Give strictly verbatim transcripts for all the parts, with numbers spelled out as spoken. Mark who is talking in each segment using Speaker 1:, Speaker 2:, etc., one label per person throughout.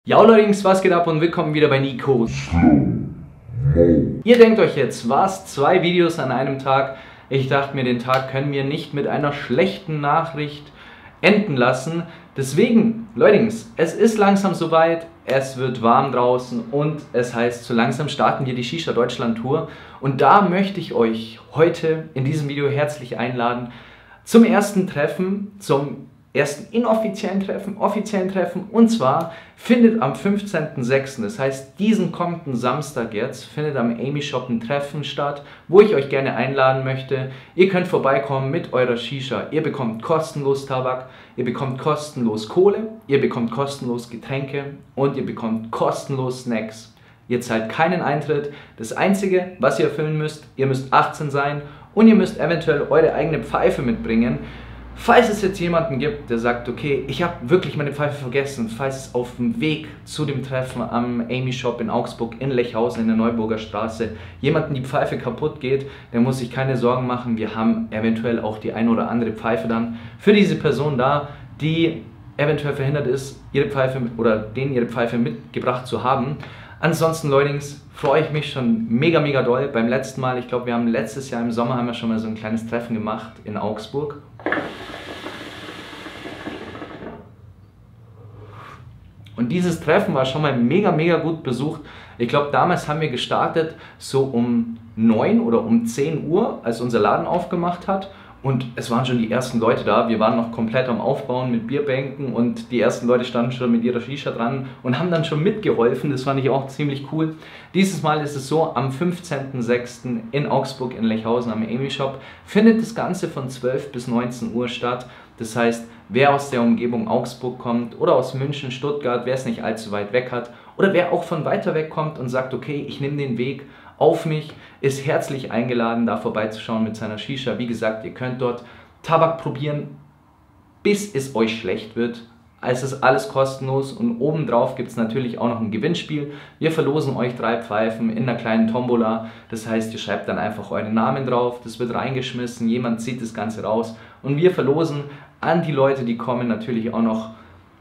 Speaker 1: Ja Leute, was geht ab und willkommen wieder bei Nico. Ihr denkt euch jetzt, was? Zwei Videos an einem Tag? Ich dachte mir, den Tag können wir nicht mit einer schlechten Nachricht enden lassen. Deswegen, Leute, es ist langsam soweit, es wird warm draußen und es heißt, so langsam starten wir die Shisha Deutschland Tour. Und da möchte ich euch heute in diesem Video herzlich einladen zum ersten Treffen, zum ersten inoffiziellen Treffen, offiziellen Treffen, und zwar findet am fünfzehnten sechsten, das heißt diesen kommenden Samstag jetzt, findet am Amy Shop ein Treffen statt, wo ich euch gerne einladen möchte. Ihr könnt vorbeikommen mit eurer Shisha, ihr bekommt kostenlos Tabak, ihr bekommt kostenlos Kohle, ihr bekommt kostenlos Getränke und ihr bekommt kostenlos Snacks. Ihr zahlt keinen Eintritt, das Einzige, was ihr erfüllen müsst, ihr müsst achtzehn sein und ihr müsst eventuell eure eigene Pfeife mitbringen. Falls es jetzt jemanden gibt, der sagt, okay, ich habe wirklich meine Pfeife vergessen, falls es auf dem Weg zu dem Treffen am Amy Shop in Augsburg in Lechhausen in der Neuburger Straße jemanden die Pfeife kaputt geht, der muss sich keine Sorgen machen. Wir haben eventuell auch die eine oder andere Pfeife dann für diese Person da, die eventuell verhindert ist, ihre Pfeife oder denen ihre Pfeife mitgebracht zu haben. Ansonsten, Leute, freue ich mich schon mega, mega doll. Beim letzten Mal, ich glaube, wir haben letztes Jahr im Sommer haben wir schon mal so ein kleines Treffen gemacht in Augsburg. Und dieses Treffen war schon mal mega, mega gut besucht. Ich glaube, damals haben wir gestartet so um neun oder um zehn Uhr, als unser Laden aufgemacht hat. Und es waren schon die ersten Leute da. Wir waren noch komplett am Aufbauen mit Bierbänken und die ersten Leute standen schon mit ihrer Shisha dran und haben dann schon mitgeholfen. Das fand ich auch ziemlich cool. Dieses Mal ist es so, am fünfzehnten sechsten in Augsburg in Lechhausen am Amy Shop findet das Ganze von zwölf bis neunzehn Uhr statt. Das heißt, wer aus der Umgebung Augsburg kommt oder aus München, Stuttgart, wer es nicht allzu weit weg hat oder wer auch von weiter weg kommt und sagt, okay, ich nehme den Weg auf mich, ist herzlich eingeladen, da vorbeizuschauen mit seiner Shisha. Wie gesagt, ihr könnt dort Tabak probieren, bis es euch schlecht wird. Es ist alles kostenlos und obendrauf gibt es natürlich auch noch ein Gewinnspiel. Wir verlosen euch drei Pfeifen in einer kleinen Tombola. Das heißt, ihr schreibt dann einfach euren Namen drauf, das wird reingeschmissen, jemand zieht das Ganze raus und wir verlosen an die Leute, die kommen, natürlich auch noch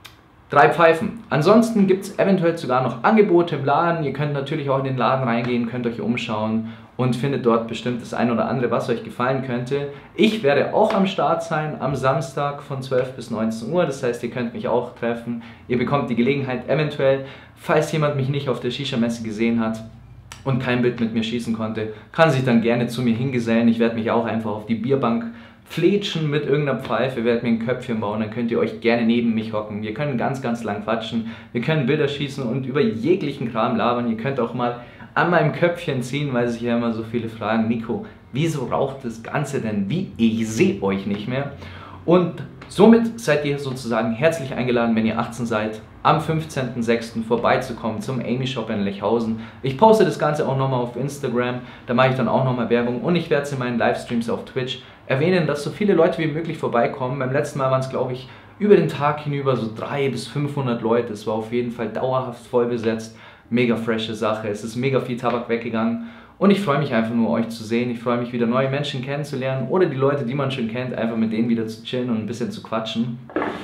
Speaker 1: drei Pfeifen. Ansonsten gibt es eventuell sogar noch Angebote im Laden. Ihr könnt natürlich auch in den Laden reingehen, könnt euch umschauen und findet dort bestimmt das ein oder andere, was euch gefallen könnte. Ich werde auch am Start sein am Samstag von zwölf bis neunzehn Uhr. Das heißt, ihr könnt mich auch treffen. Ihr bekommt die Gelegenheit eventuell, falls jemand mich nicht auf der Shisha-Messe gesehen hat und kein Bild mit mir schießen konnte, kann sich dann gerne zu mir hingesellen. Ich werde mich auch einfach auf die Bierbank fletschen mit irgendeiner Pfeife, werde mir ein Köpfchen bauen, dann könnt ihr euch gerne neben mich hocken. Wir können ganz, ganz lang quatschen, wir können Bilder schießen und über jeglichen Kram labern. Ihr könnt auch mal an meinem Köpfchen ziehen, weil sich ja immer so viele fragen, Nico, wieso raucht das Ganze denn wie? Ich sehe euch nicht mehr. Und somit seid ihr sozusagen herzlich eingeladen, wenn ihr achtzehn seid, am fünfzehnten sechsten vorbeizukommen zum Amy Shop in Lechhausen. Ich poste das Ganze auch nochmal auf Instagram, da mache ich dann auch nochmal Werbung und ich werde es in meinen Livestreams auf Twitch erwähnen, dass so viele Leute wie möglich vorbeikommen. Beim letzten Mal waren es, glaube ich, über den Tag hinüber so dreihundert bis fünfhundert Leute. Es war auf jeden Fall dauerhaft voll besetzt. Mega frische Sache. Es ist mega viel Tabak weggegangen. Und ich freue mich einfach nur, euch zu sehen. Ich freue mich, wieder neue Menschen kennenzulernen oder die Leute, die man schon kennt, einfach mit denen wieder zu chillen und ein bisschen zu quatschen.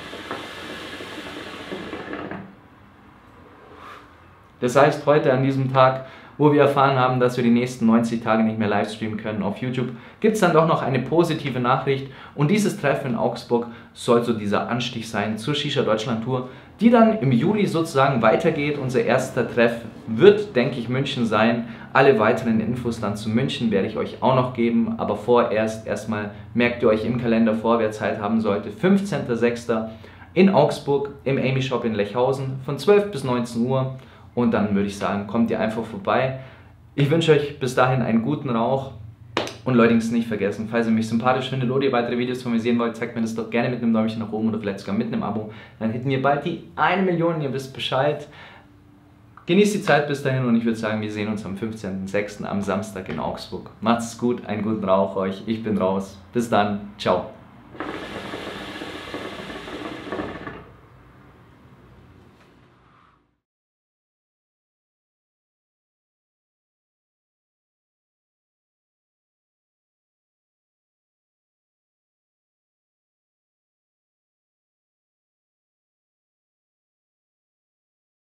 Speaker 1: Das heißt, heute an diesem Tag, wo wir erfahren haben, dass wir die nächsten neunzig Tage nicht mehr livestreamen können auf YouTube, gibt es dann doch noch eine positive Nachricht. Und dieses Treffen in Augsburg soll so dieser Anstieg sein zur Shisha Deutschland Tour, die dann im Juli sozusagen weitergeht. Unser erster Treff wird, denke ich, München sein. Alle weiteren Infos dann zu München werde ich euch auch noch geben. Aber vorerst erstmal merkt ihr euch im Kalender vor, wer Zeit haben sollte. fünfzehnten sechsten in Augsburg im Amy Shop in Lechhausen von zwölf bis neunzehn Uhr. Und dann würde ich sagen, kommt ihr einfach vorbei. Ich wünsche euch bis dahin einen guten Rauch. Und Leute, nicht vergessen, falls ihr mich sympathisch findet oder ihr weitere Videos von mir sehen wollt, zeigt mir das doch gerne mit einem Däumchen nach oben oder vielleicht sogar mit einem Abo. Dann hätten wir bald die eine Million, ihr wisst Bescheid. Genießt die Zeit bis dahin und ich würde sagen, wir sehen uns am fünfzehnten sechsten am Samstag in Augsburg. Macht's gut, einen guten Rauch euch. Ich bin raus. Bis dann. Ciao.